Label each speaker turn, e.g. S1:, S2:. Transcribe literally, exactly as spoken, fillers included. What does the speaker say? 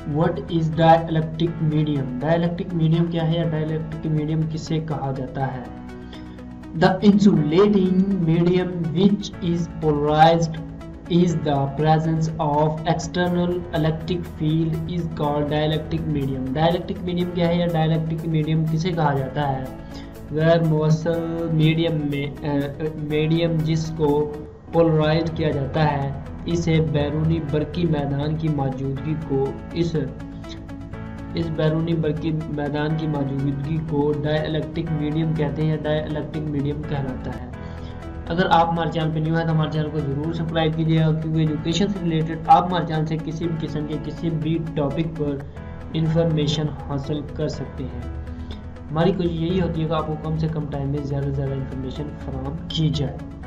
S1: What is dielectric medium? Dielectric medium क्या है या डाइलेक्ट्रिक मीडियम किसे कहा जाता है? The insulating medium which is polarized is the presence of external electric field is called dielectric medium. dielectric medium क्या है या dielectric medium किसे कहा जाता है? वह मौसल मीडियम में मीडियम जिसको पोलराइज किया जाता है, इसे बैरूनी बरकी मैदान की मौजूदगी को इस इस बैरूनी बरकी मैदान की मौजूदगी को डाइलेक्ट्रिक मीडियम कहते हैं या डाइलेक्ट्रिक मीडियम कहलाता है। अगर आप हमारे चैनल पर न्यू है तो हमारे चैनल को जरूर सब्सक्राइब कीजिएगा, क्योंकि एजुकेशन से रिलेटेड आप हमारे चैनल से किसी भी किस्म के किसी भी टॉपिक पर इंफॉर्मेशन हासिल कर सकते हैं। हमारी कोशिश यही होती है कि आपको कम से कम टाइम में ज़्यादा से ज़्यादा इंफॉर्मेशन फराहम की जाए।